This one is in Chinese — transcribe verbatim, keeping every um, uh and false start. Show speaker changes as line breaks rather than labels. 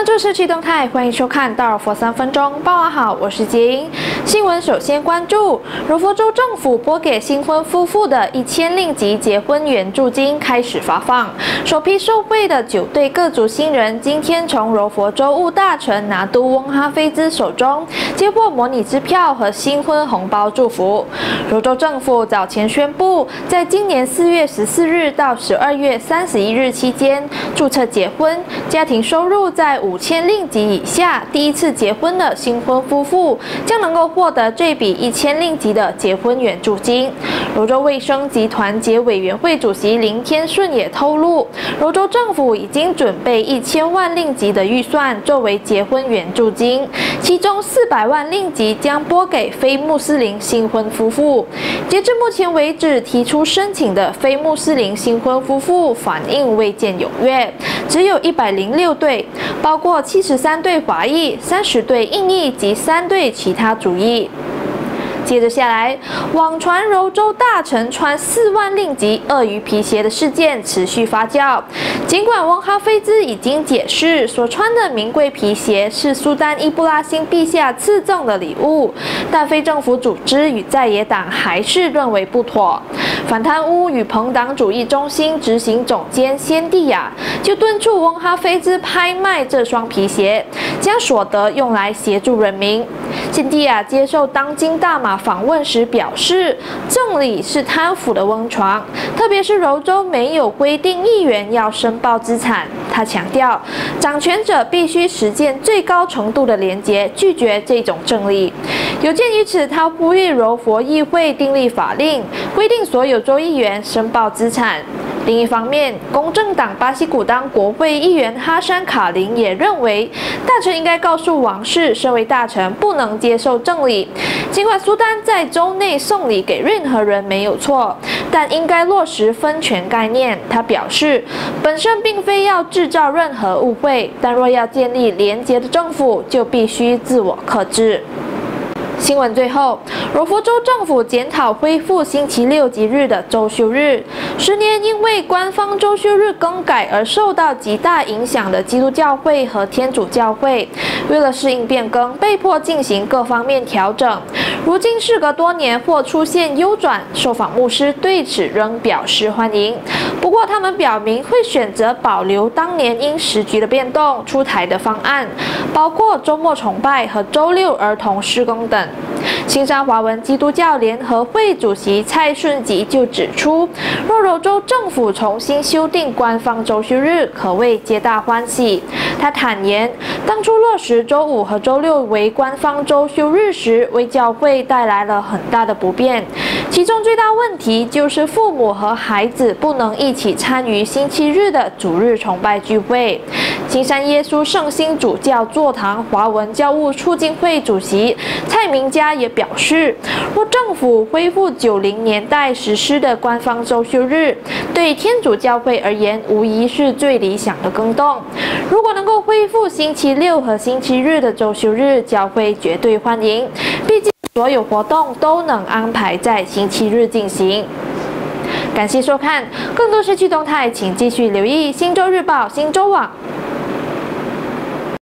注社区动态，欢迎收看《大柔佛三分钟》。傍晚好，我是杰英。新闻首先关注柔佛州政府拨给新婚夫妇的一千令吉结婚援助金开始发放，首批受惠的九对各族新人今天从柔佛州务大臣拿督翁哈菲兹手中接获模拟支票和新婚红包祝福。柔州政府早前宣布，在今年四月十四日到十二月三十一日期间注册结婚，家庭收入在五千令吉以下，第一次结婚的新婚夫妇将能够获得这笔一千令吉的结婚援助金。柔州卫生及团结委员会主席林天顺也透露，柔州政府已经准备一千万令吉的预算作为结婚援助金，其中四百万令吉将拨给非穆斯林新婚夫妇。截至目前为止，提出申请的非穆斯林新婚夫妇反应未见踊跃，只有一百零六对，包括七十三对华裔、三十对印裔及三对其他族裔。接着下来，网传柔州大臣穿四万令吉鳄鱼皮鞋的事件持续发酵。尽管翁哈菲兹已经解释，所穿的名贵皮鞋是苏丹伊布拉辛陛下赐赠的礼物，但非政府组织与在野党还是认为不妥。反贪污与朋党主义中心执行总监仙蒂亚就敦促翁哈菲兹拍卖这双皮鞋，将所得用来协助人民。仙蒂亚接受当今大马访问时表示，赠礼是贪腐的温床，特别是柔州没有规定议员要申报资产。他强调，掌权者必须实践最高程度的廉洁，拒绝这种赠礼。有鉴于此，他呼吁柔佛议会订立法令，规定所有州议员申报资产。另一方面，公正党巴西古当国会议员哈山卡林也认为，大臣应该告诉王室，身为大臣不能接受赠礼。尽管苏丹在州内送礼给任何人没有错，但应该落实分权概念。他表示，本身并非要制造任何误会，但若要建立廉洁的政府，就必须自我克制。新闻最后，柔佛州政府检讨恢复星期六吉日的周休日。十年因为官方周休日更改而受到极大影响的基督教会和天主教会，为了适应变更，被迫进行各方面调整。如今事隔多年，或出现优转，受访牧师对此仍表示欢迎。不过，他们表明会选择保留当年因时局的变动出台的方案，包括周末崇拜和周六儿童施工等。新山华文基督教联合会主席蔡顺吉就指出，若柔州政府重新修订官方周休日，可谓皆大欢喜。他坦言，当初落实周五和周六为官方周休日时，为教会带来了很大的不便。其中最大问题就是父母和孩子不能一起参与星期日的主日崇拜聚会。新山耶稣圣心主教座堂华文教务促进会主席蔡明嘉也表示，若政府恢复九零年代实施的官方周休日，对天主教会而言无疑是最理想的更动。如果能够恢复星期六和星期日的周休日，教会绝对欢迎，毕竟所有活动都能安排在星期日进行。感谢收看，更多社区动态，请继续留意《新洲日报》、《新洲网》。